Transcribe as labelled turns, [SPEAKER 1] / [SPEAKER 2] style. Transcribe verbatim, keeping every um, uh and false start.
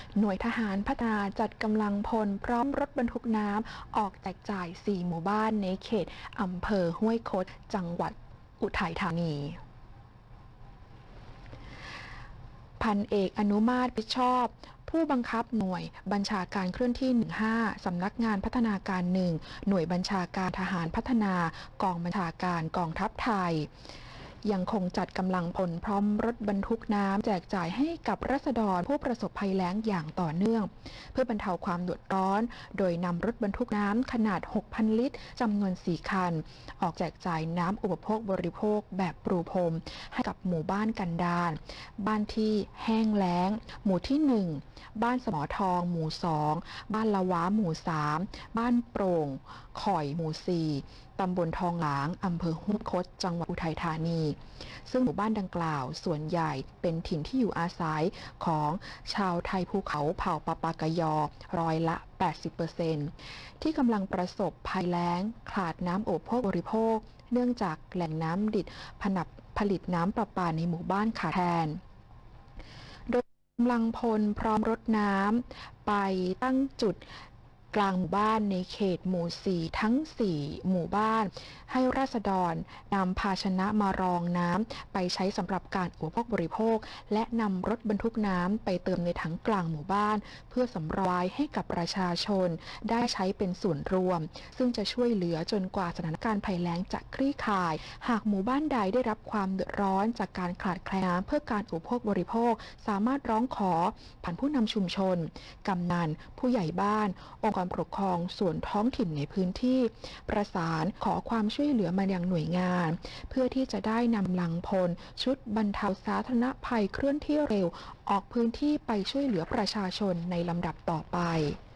[SPEAKER 1] หน่วยทหารพัฒนาจัดกำลังพลพร้อมรถบรรทุกน้ำออกแจกจ่ายสี่หมู่บ้านในเขตอำเภอห้วยคดจังหวัดอุทัยธานีพันเอกอนุมาตรพิชอบผู้บังคับหน่วยบัญชาการเคลื่อนที่ หนึ่งห้า สำนักงานพัฒนาการ หนึ่ง หน่วยบัญชาการทหารพัฒนากองบัญชาการกองทัพไทยยังคงจัดกำลังพลพร้อมรถบรรทุกน้ำแจกจ่ายให้กับราษฎรผู้ประสบภัยแล้งอย่างต่อเนื่องเพื่อบรรเทาความเดือดร้อนโดยนำรถบรรทุกน้ำขนาด หกพัน ลิตรจำนวน สี่ คันออกแจกจ่ายน้ำอุปโภคบริโภคแบบปรูพรมให้กับหมู่บ้านกันดารบ้านที่แห้งแล้งหมู่ที่ หนึ่ง บ้านสมอทองหมู่ สอง บ้านละว้าหมู่ สาม บ้านโปร่งข่อยหมู่ สี่ ตำบลทองหลางอำเภอห้วยคดจังหวัดอุทัยธานีซึ่งหมู่บ้านดังกล่าวส่วนใหญ่เป็นถิ่นที่อยู่อาศัยของชาวไทยภูเขาเผ่าปาปากยอร้อยละ แปดสิบเปอร์เซ็นต์ ที่กำลังประสบภัยแล้งขาดน้ำอุปโภคบริโภคเนื่องจากแหล่งน้ำดิบผนับผลิตน้ำประปาในหมู่บ้านขาดแคลนโดยกำลังพลพร้อมรถน้ำไปตั้งจุดกลางหมู่บ้านในเขตหมู่ สี่ ทั้ง สี่ หมู่บ้านให้ราษฎรนำภาชนะมารองน้ำไปใช้สำหรับการอุปโภคบริโภคและนำรถบรรทุกน้ำไปเติมในถังกลางหมู่บ้านเพื่อสำรองไว้ให้กับประชาชนได้ใช้เป็นส่วนรวมซึ่งจะช่วยเหลือจนกว่าสถานการณ์ภัยแล้งจะคลี่คลายหากหมู่บ้านใดได้รับความเดือดร้อนจากการขาดแคลนน้ำเพื่อการอุปโภคบริโภคสามารถร้องขอผ่านผู้นำชุมชนกำนันผู้ใหญ่บ้านองค์กรปกครองส่วนท้องถิ่นในพื้นที่ประสานขอความช่วยเหลือมายังหน่วยงานเพื่อที่จะได้นำกำลังพลชุดบรรเทาสาธารณภัยเคลื่อนที่เร็วออกพื้นที่ไปช่วยเหลือประชาชนในลำดับต่อไป